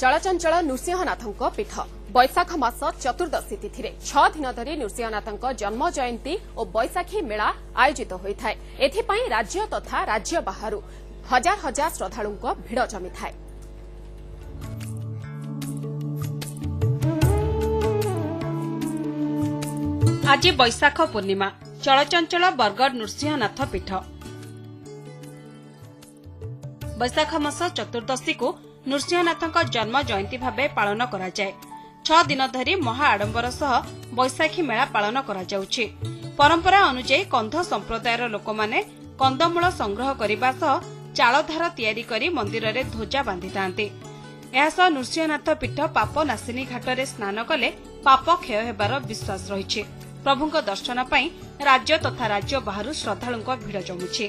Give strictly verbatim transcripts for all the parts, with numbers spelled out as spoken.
चलचंचल नृसिंहनाथଙ୍କ पीठ बैशाख मास चतुर्दशी तिथि छह दिन धरी नृसिंहनाथଙ୍କ जन्म जयंती और बैशाखी मेला आयोजित होता है। एथिपाई राज्य तथा राज्य बाहर हजार हजार श्रद्धालुଙ୍କ भिड़ जमी थाए। आज बैशाख पूर्णिमा चलचंचल बरगड़ नृसिंहनाथ पीठ बैशाख मास चतुर्दशी को नृसिंहनाथ जन्म जयंती भाव पालन करा जाए। छह दिन धरी महा आडंबर सह बैशाखी मेला पालन करा जाउछि। परंपरा अनुसार कंध संप्रदायर लोक माने कंदमूल संग्रह करने सह चालधार तैयारी करी मंदिर रे ध्वजा बांधि थांते। एहासह नृसिंहनाथ पीठ पाप नासिनी घाटरे स्नान कले पाप क्षय हेबार विश्वास रहिछि। प्रभुଙ୍କ दर्शन पई राज्य तथा राज्य बाहर श्रद्धालुଙ୍କ भिड़ जमुछि।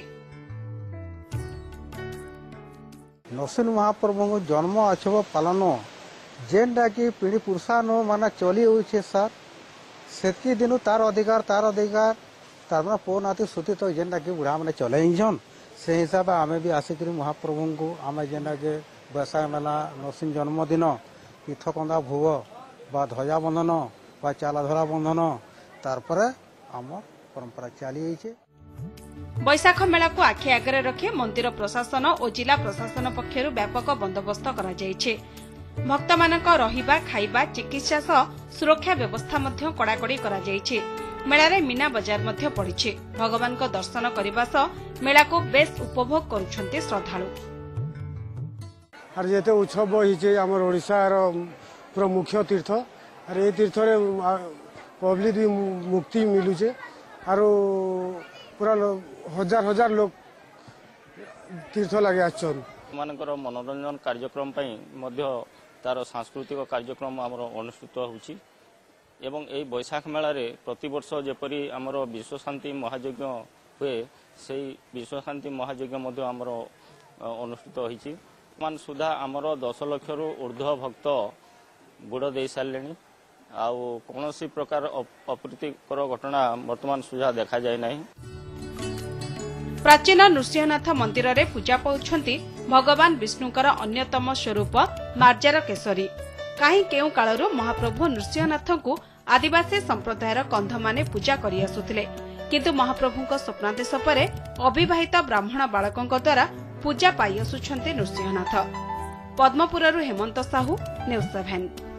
नरसिंह महाप्रभु जन्म उत्सव पालन जेनटा कि पीढ़ी पुरुषान माना चली होइछे सर सेतकी दिन तार अधिकार तार अधिकार तार माने पो नाती सुती तो जेनटा कि बुढ़ा माने चले इंजन से हिसाब आमे भी आसिक महाप्रभु को आमे जेनटा के बैशाख मेला नरसिंह जन्मदिन पीठकंदा भोग बा ध्वजा बंधन बा चालाधरा बंधन तारपरे आम परंपरा चली आइछे। बैशाख मेला को आखि आगे रखी मंदिर प्रशासन और जिला प्रशासन पक्षर व्यापक बंदोबस्त करा जायछे। भक्त मानक रहिबा खाइबा चिकित्सा सह सुरक्षा व्यवस्था मध्य कड़ाकड़ी करा जायछे। मेला रे मीना बाजार मध्य पड़िछे। भगवान को दर्शन करबा सह मेला को बेस उपभोग करुछन्ते श्रद्धालु। आर जेते उत्सव हिचे हमर ओडिसा रो प्रमुख तीर्थ आर ए तीर्थ रे पब्लिक भी मुक्ति मिलुछे आर पूरा हजार हजार लोग तीर्थ लगे आछन। मानकर मनोरंजन कार्यक्रम पई मध्य तार सांस्कृतिक कार्यक्रम आमर अनुष्ठित होउछि एवं एई बैशाख मेला रे प्रति वर्ष जेपरि आमर विश्व शांति महायज्ञ हुए सेई विश्व शांति महायज्ञ मध्य आमर अनुष्ठित होइछि। मान सुधा आमर दस लाख रु ऊर्ध्व भक्त गुड़ दे सारलेनी आउ कोनोसी प्रकार अप्रीतिकर घटना वर्तमान सुधा देखा जाय नाही। प्राचीन नृसिंहनाथ मंदिर रे पूजा पाउछन्ति भगवान विष्णुकर अन्यतम स्वरूप मार्जार केसरी। काहे केउ कालरु महाप्रभु नृसिंहनाथ को आदिवासी संप्रदायर कंध माने पूजा करि आसुथिले, किंतु महाप्रभुଙ୍କ स्वप्नादेश परे अविवाहित ब्राह्मण बालकଙ୍କ द्वारा पूजा पाइ आसुछन्ति नृसिंहनाथ। पद्मपुररु हेमंत साहू, न्यूज सेवन।